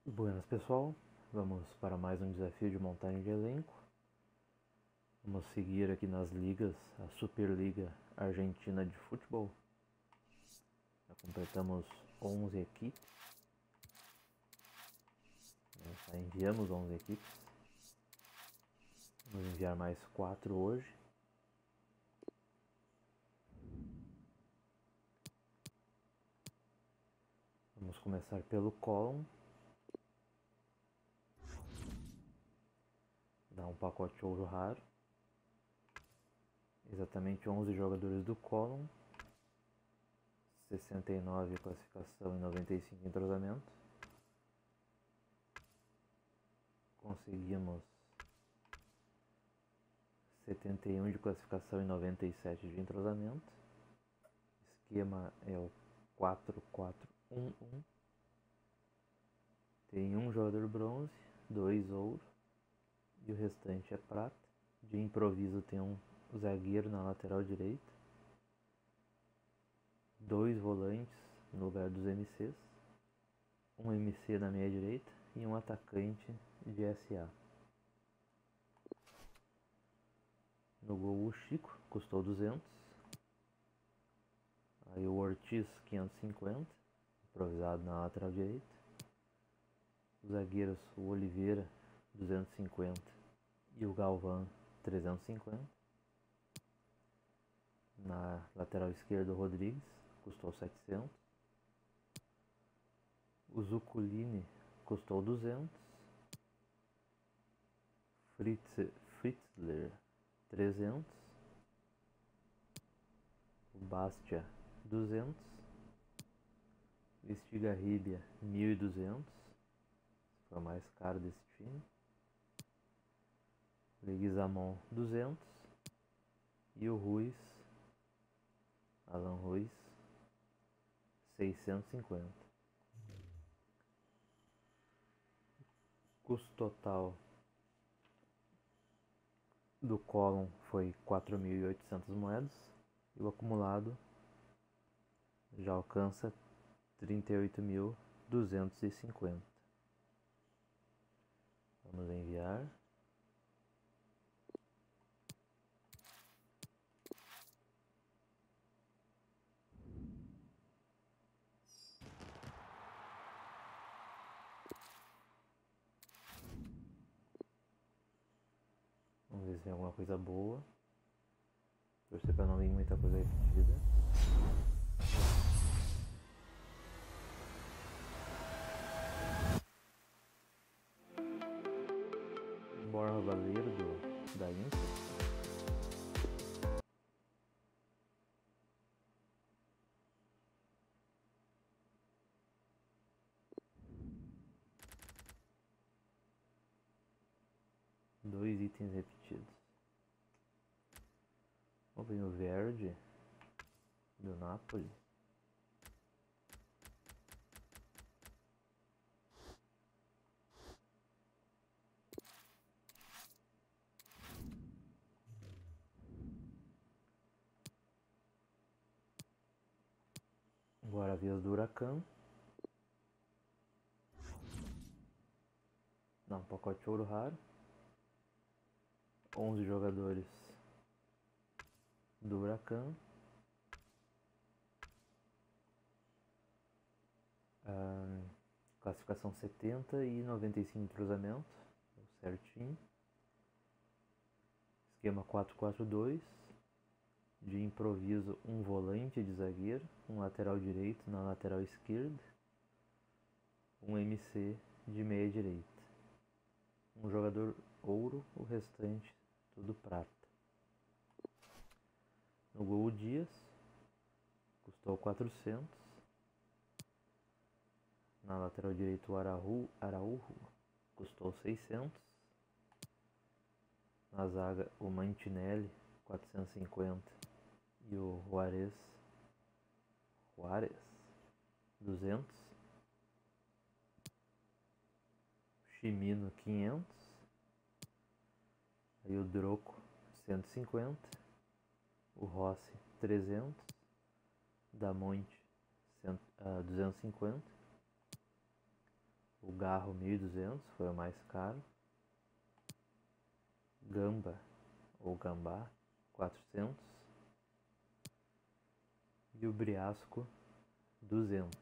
Buenas pessoal, vamos para mais um desafio de montagem de elenco. Vamos seguir aqui nas ligas, a Superliga Argentina de Futebol. Já completamos 11 equipes, já enviamos 11 equipes. Vamos enviar mais 4 hoje. Vamos começar pelo Column. Dá um pacote ouro raro. Exatamente 11 jogadores do Column. 69 classificação e 95 entrosamento. Conseguimos 71 de classificação e 97 de entrosamento. Esquema é o 4-4-1-1. Tem um jogador bronze, 2 ouro e o restante é prata. De improviso tem um zagueiro na lateral direita, 2 volantes no lugar dos MCs, um MC na meia direita e um atacante de SA. No gol o Chico, custou 200. Aí o Ortiz 550, improvisado na lateral direita. Os zagueiros o Oliveira 250 e o Galvão 350. Na lateral esquerda o Rodrigues, custou 700. O Zuculini custou 200. Fritzler 300. O Bastia 200. O Estigarribia 1.200. Foi o mais caro desse time. Leguizamon 200. E o Ruiz, Alan Ruiz 650. Custo total do Column foi 4.800 moedas e o acumulado já alcança 38.250. Vamos enviar. Vamos ver se tem alguma coisa boa. Torcer para não vir muita coisa repetida. Borja Valero da Inter. Dois itens repetidos. Vamos ver o Verde do Napoli. Guaravias do Huracan. Não, pacote ouro raro. 11 jogadores do Huracan. Classificação 70 e 95 entrosamento. Certinho. Esquema 4-4-2. De improviso, um volante de zagueiro, um lateral direito na lateral esquerda, um MC de meia direita. Um jogador ouro, o restante tudo prata. No gol o Dias, custou 400. Na lateral direita o Araújo, custou 600. Na zaga o Mantinelli, 450. E o Juárez 200. Chimino 500. Aí o Droco 150. O Rossi 300. Da Monte 250. O Garro 1.200, foi o mais caro. Gamba ou Gambá 400. E o Briasco 200.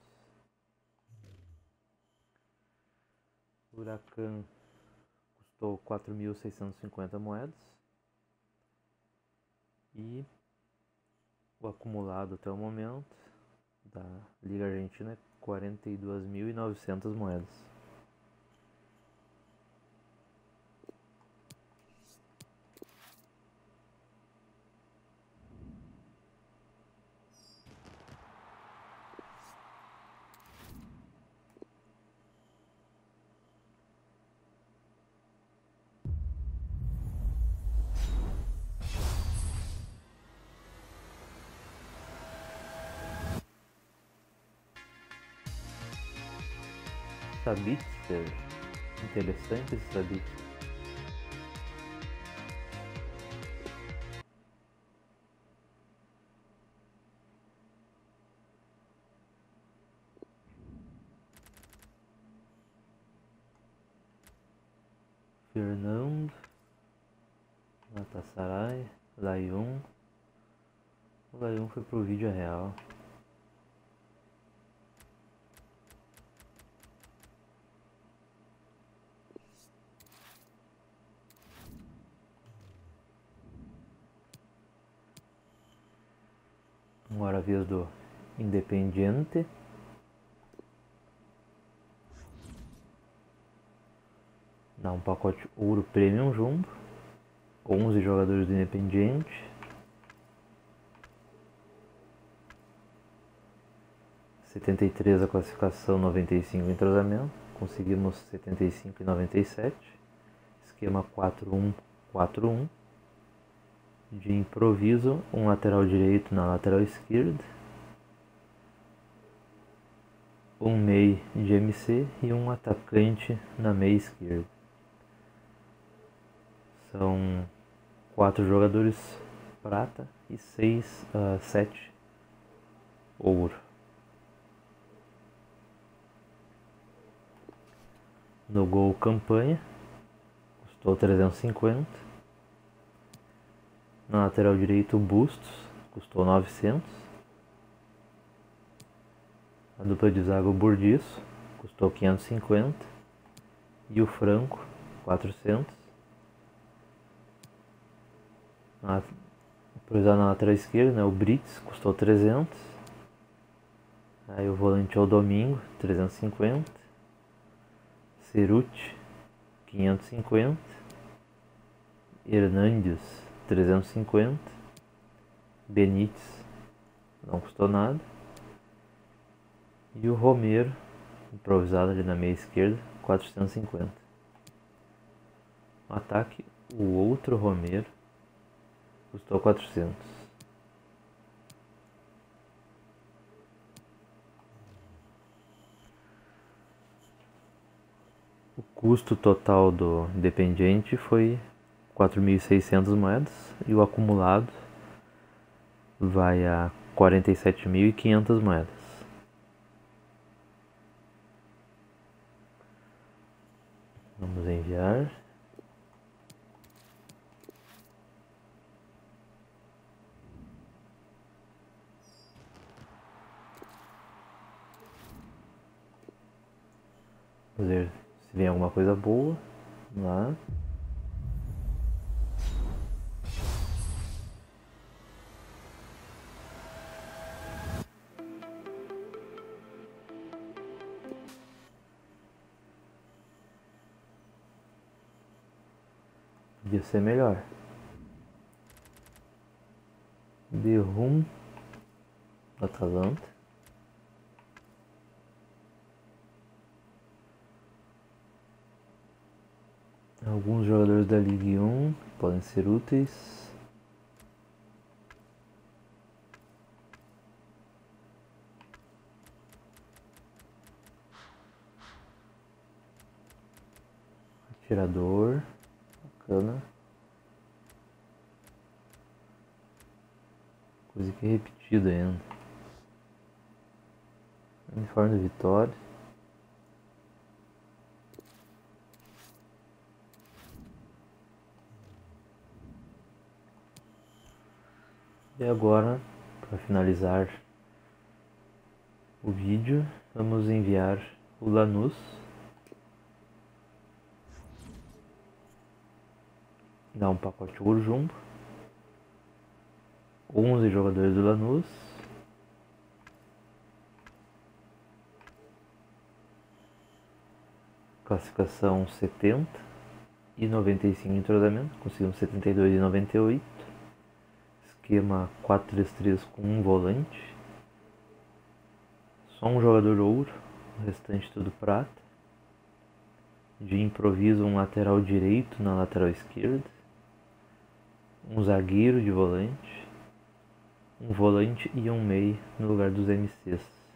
O Huracan custou 4.650 moedas. E o acumulado até o momento da Liga Argentina é 42.900 moedas. Sabitzer, interessante esse Sabitzer. Fernando, Natassaray, Layun. O Layun foi pro vídeo real. Agora a vez do Independiente. Dá um pacote Ouro Premium Jumbo. 11 jogadores do Independiente. 73 a classificação, 95 o entrosamento. Conseguimos 75 e 97. Esquema 4-1-4-1. De improviso, um lateral direito na lateral esquerda, um meio de MC e um atacante na meia esquerda. São 4 jogadores prata e 7 ouro. No gol campanha, custou 350. Na lateral direito, o Bustos, custou 900. A dupla de zaga, o Burdiço, custou 550. E o Franco, 400. Improvisado na lateral esquerda, né, o Brits, custou 300. Aí o volante é o Domingo, 350. Ceruti, 550. Hernandes, 350. Benítez, não custou nada. E o Romero, improvisado ali na meia esquerda, 450. No ataque, o outro Romero custou 400. O custo total do Independiente foi 4.600 moedas e o acumulado vai a 47.500 moedas. Vamos enviar. Vamos ver se vem alguma coisa boa. Vamos lá. Podia ser melhor. The Room do Atalanta. Alguns jogadores da Ligue 1 podem ser úteis. Atirador, bacana. Coisa que é repetida ainda. Uniforme do Vitória. E agora, para finalizar o vídeo, vamos enviar o Lanús. Dá um pacote ouro jumbo. 11 jogadores do Lanús. Classificação 70 e 95 de entrosamento. Conseguimos 72 e 98. Esquema 4-3-3 com um volante. Só um jogador ouro, o restante tudo prata. De improviso um lateral direito na lateral esquerda. Um zagueiro de volante. Um volante e um meia no lugar dos MCs.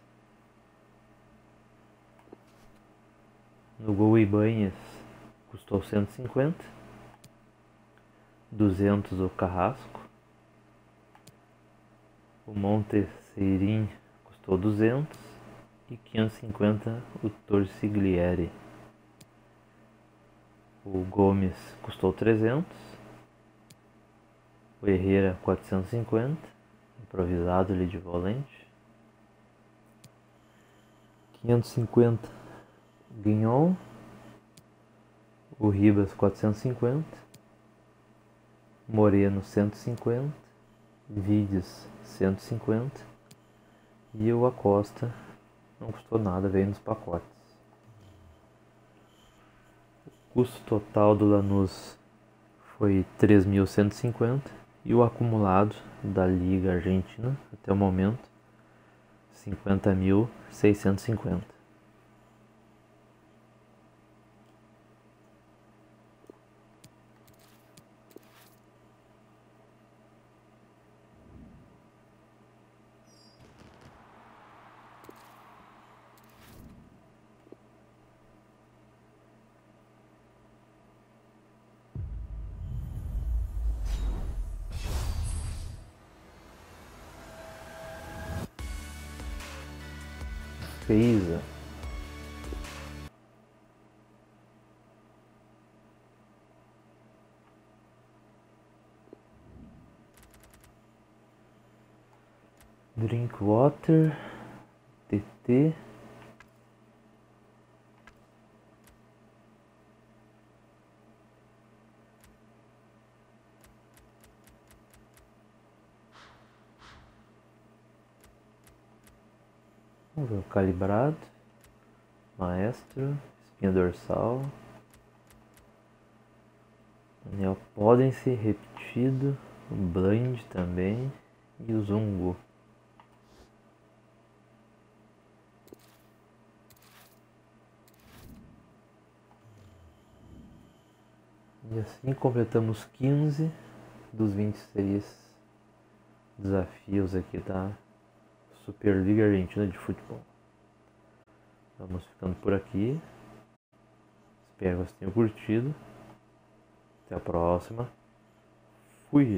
No gol Ibanhas custou 150. 200 o Carrasco. O Montesseirin custou 200 e 550 o Torciglieri. O Gomes custou 300. O Herrera 450, improvisado ali de volante. 550 Guignon. O Ribas 450. Moreno 150. Vides 150 e o Acosta não custou nada, veio nos pacotes. O custo total do Lanús foi 3.150 e o acumulado da Liga Argentina até o momento 50.650. Feiza. Drinkwater. TT. Vamos ver o calibrado. Maestro. Espinha dorsal. Anel podem ser repetido. O blind também. E o zungo. E assim completamos 15 dos 26 desafios aqui da Superliga Argentina de Futebol. Vamos ficando por aqui. Espero que vocês tenham curtido. Até a próxima. Fui!